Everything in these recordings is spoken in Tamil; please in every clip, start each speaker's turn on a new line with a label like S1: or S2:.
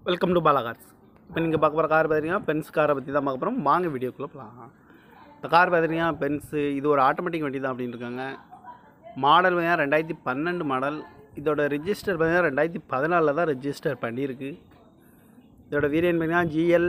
S1: Welcome to Bala Cars. இப்போ நீங்கள் பார்க்க போகிற கார் பார்த்தீங்கன்னா பென்ஸ் காரை பற்றி தான் பார்க்க போகிறோம். வாங்க வீடியோக்குள்ளே போகலாம். இந்த கார் பார்த்தீங்கன்னா பென்ஸு, இது ஒரு ஆட்டோமேட்டிக் வண்டி தான் அப்படின்னு இருக்காங்க. மாடல் பார்த்தீங்கன்னா 2012 மாடல். இதோட ரிஜிஸ்டர் பார்த்தீங்கன்னா 2014 தான் ரிஜிஸ்டர் பண்ணியிருக்கு. இதோட வேரியன்ட் பார்த்தீங்கன்னா GL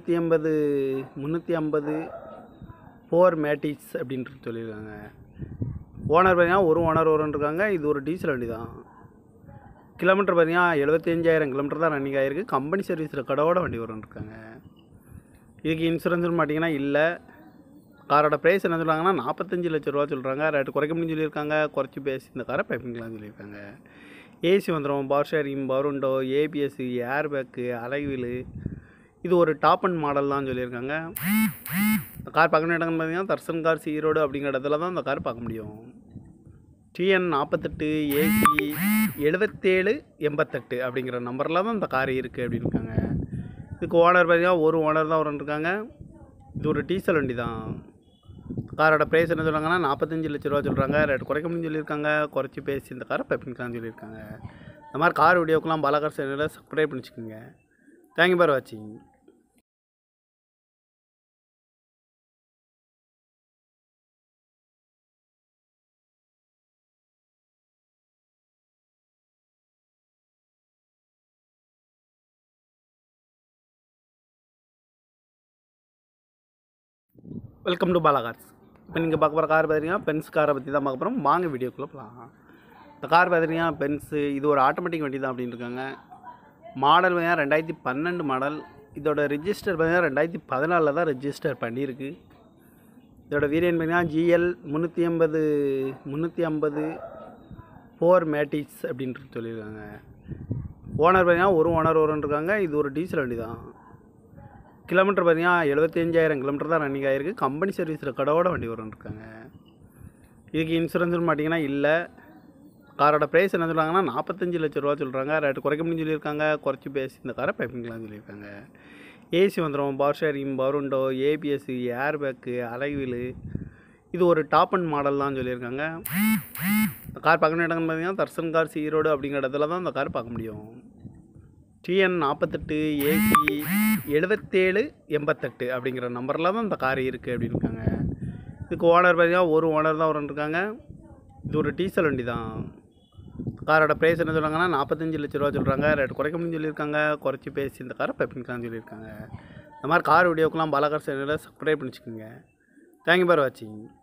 S1: 350 4 மேட்டிக்ஸ் அப்படின்ட்டு சொல்லியிருக்காங்க. ஓனர் பார்த்தீங்கன்னா ஒரு ஓனர் இருக்காங்க. இது ஒரு டீசல் வண்டி தான். கிலோமீட்டர் பார்த்தீங்கன்னா 75,000 கிலோமீட்டர் தான் ரன்னிங் ஆகிருக்கு. கம்பெனி சர்வீஸ் ரெக்கார்டோட வண்டி இருக்காங்க. இதுக்கு இன்சூரன்ஸ்னு மாட்டிங்கன்னா இல்லை. காரோட ப்ரைஸ் என்ன சொல்கிறாங்கன்னா 45 லட்ச ரூபா சொல்கிறாங்க. ரேட்டு குறைக்க முடியும்னு சொல்லியிருக்காங்க. குறைச்சி பேசி இந்த காரை பைப்பிங்கலாம் சொல்லியிருக்காங்க. ஏசி வந்துடும், power steering, power window, ABS, air bag, alloy wheel. இது ஒரு டாப் அண்ட் மாடல் தான் சொல்லியிருக்காங்க. இந்த கார் பார்க்கணும் இடம்னு பார்த்தீங்கன்னா தர்சன் கார்ஸ் ஈரோடு அப்படிங்கிற இடத்துல தான் இந்த கார் பார்க்க முடியும். TN 48 AC 7788 அப்படிங்கிற நம்பரில் தான் இந்த கார் இருக்குது அப்படின்னு இருக்காங்க. இதுக்கு ஓனர் பார்த்தீங்கன்னா ஒரு ஓனர் தான் இருக்காங்க. இது ஒரு டீசல் வண்டி தான். காரோட ப்ரைஸ் என்ன சொல்கிறாங்கன்னா 45 லட்ச ரூபா சொல்கிறாங்க. ரேட்டு குறைக்க முடியும்னு சொல்லியிருக்காங்க. குறைச்சி பேசி இந்த காரை பைப்பிங்கலாம் சொல்லியிருக்காங்க. இந்த மாதிரி கார் வீடியோக்கெலாம் பாலா கார்ஸ் சேனலில் சப்ஸ்கிரைப் பண்ணிச்சுக்கோங்க. தேங்க்யூ ஃபார் வாட்சிங். Welcome to Bala Cars. இப்போ நீங்கள் பார்க்க போகிற கார் பார்த்தீங்கன்னா பென்ஸ் காரை பற்றி தான் பார்க்க போகிறோம். வாங்க வீடியோக்குள்ளே போகலாம். இந்த கார் பார்த்தீங்கன்னா பென்ஸு, இது ஒரு ஆட்டோமேட்டிக் வண்டி தான் அப்படின்னு இருக்காங்க. மாடல் பார்த்தீங்கன்னா 2012 மாடல். இதோட ரிஜிஸ்டர் பார்த்தீங்கன்னா 2014 தான் ரிஜிஸ்டர் பண்ணியிருக்கு. இதோட வேரியன்ட் பார்த்தீங்கன்னா GL 350 4 மேட்டிக்ஸ் அப்படின்ட்டு சொல்லியிருக்காங்க. ஓனர் பார்த்தீங்கன்னா ஒரு ஓனர் இருக்காங்க. இது ஒரு டீசல் வண்டி தான். கிலோமீட்டர் பார்த்தீங்கன்னா 75,000 கிலோமீட்டர் தான் ரன்னிங் ஆகிருக்கு. கம்பெனி சர்வீஸ் ரெக்கார்டோட வண்டி இருக்காங்க. இதுக்கு இன்சூரன்ஸ்னு மாட்டிங்கன்னா இல்லை. காரோட ப்ரைஸ் என்ன சொல்கிறாங்கன்னா 45 லட்ச ரூபா சொல்கிறாங்க. ரேட்டு குறைக்க முடியும்னு சொல்லியிருக்காங்க. குறைச்சி பேசி இந்த காரை பைப்பிங்கலாம் சொல்லியிருக்காங்க. ஏசி வந்துடும், power steering, power window, ABS, air bag, alloy wheel. இது ஒரு டாப் அண்ட் மாடல் தான் சொல்லியிருக்காங்க. இந்த கார் பார்க்கணும் இடம்னு பார்த்தீங்கன்னா தர்சன் கார்ஸ் ஈரோடு அப்படிங்கிற இடத்துல தான் இந்த கார் பார்க்க முடியும். TN 48 AC 7788 அப்படிங்கிற நம்பரில் தான் இந்த கார் இருக்குது அப்படின்னு இருக்காங்க. இதுக்கு ஓனர் பார்த்தீங்கன்னா ஒரு ஓனர் தான் இருக்காங்க. இது ஒரு டீசல் வண்டி தான். காரோட ப்ரைஸ் என்ன சொல்கிறாங்கன்னா 45 லட்ச ரூபா சொல்கிறாங்க. ரேட்டு குறைக்க முடியும்னு சொல்லியிருக்காங்க. குறைச்சி பேசி இந்த காரை பைப்பிங்கலாம் சொல்லியிருக்காங்க. இந்த மாதிரி கார் வீடியோக்கெலாம் பாலா கார்ஸ் சேனலில் சப்ஸ்கிரைப் பண்ணிச்சுக்கோங்க. தேங்க்யூ ஃபார் வாட்சிங்.